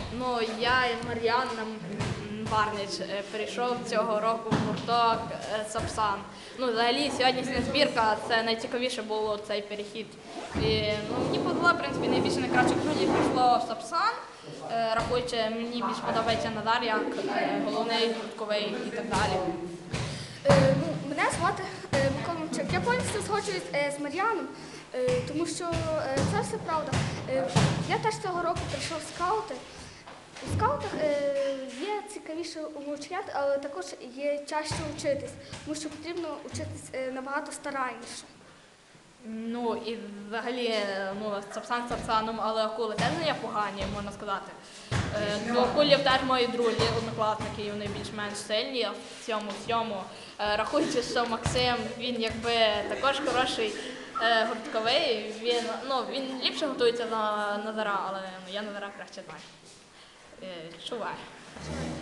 Ну, я і Мар'ян Барнич перейшов цього року в гурток Сапсан. Ну, взагалі, сьогоднішня збірка – це найцікавіше було цей перехід. І, мені подало, в принципі, найбільше найкращих друзів прийшло в Сапсан, рахуючи, мені більш подобається Назар як головний гуртковий і так далі. Мене звати Микола Мовчак. Я повністю згоджуюсь з Мар'яном, тому що це все правда. Я теж цього року прийшов в скаути. У скаутах є цікавіше умовчати, але також є чаще вчитись, тому що потрібно вчитись набагато старанніше. Ну і взагалі, Сапсан Сапсаном, але акули теж не є погані, можна сказати. До акулів теж мої друзі, однокласники, і вони більш-менш сильні в цьому. Рахуючи, що Максим, він якби також хороший гуртковий, він ліпше готується на Назара, але я Назара краще знаю. Чуваю.